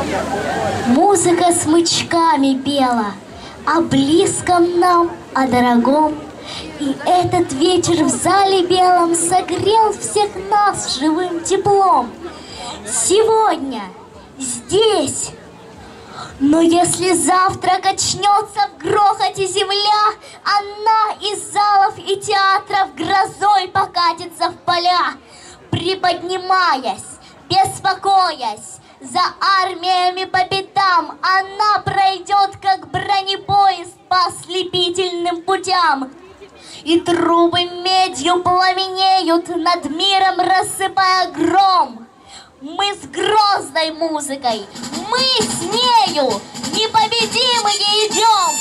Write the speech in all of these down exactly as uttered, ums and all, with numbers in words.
Музыка смычками пела о близком нам, о дорогом. И этот вечер в зале белом согрел всех нас живым теплом. Сегодня здесь. Но если завтра качнется в грохоте земля, она из залов и театров грозой покатится в поля, приподнимаясь, беспокоясь, за армиями по пятам, она пройдет, как бронепоезд, по ослепительным путям. И трубы медью пламенеют, над миром рассыпая гром. Мы с грозной музыкой, мы с нею непобедимые идем.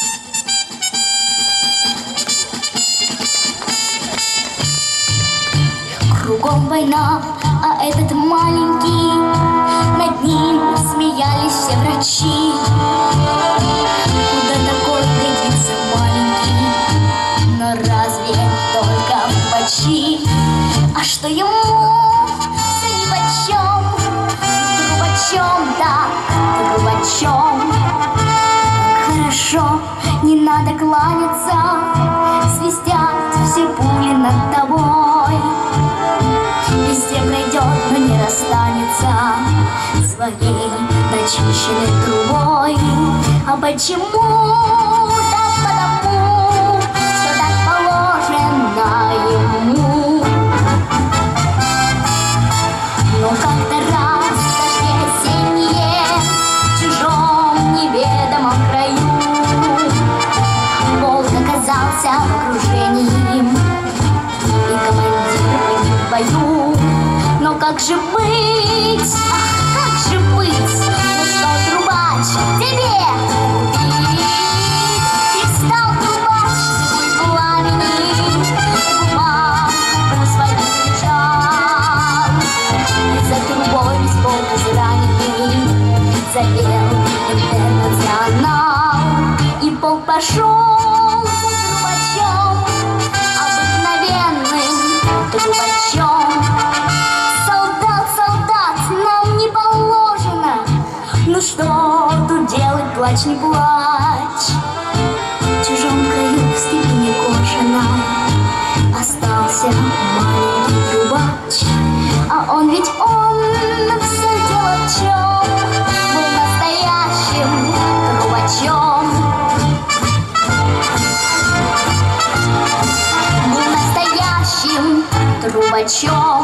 Кругом война, а этот маленький, над ним смеялись все врачи. Куда такой годится маленький, но разве только в почи? А что ему за нипочем, трубачом, да, трубачом? Хорошо, не надо кланяться, свистят все пули над тобой. Везде пройдет, но не расстанется своей начищенной трубой. А почему? Так потому, что так положено ему. Но как-то раз в дожде осенние, в чужом неведомом краю, полк оказался в окружении, и командир погиб в бою. Но как же быть? Ах, как же быть? Ну что, трубач, тебе убить? И встал трубач в пламени, губах про свою кричал. И за трубой весь полк израненный запел интернационал. И полк пошел за трубачом, обыкновенным трубачом. Солдат, солдат, нам не положено. Ну что тут делать, плачь, не плачь. В чужом краю, в степи некошенном, остался маленький трубач. А он ведь он все дело в чем, был настоящим трубачом. Был настоящим трубачом.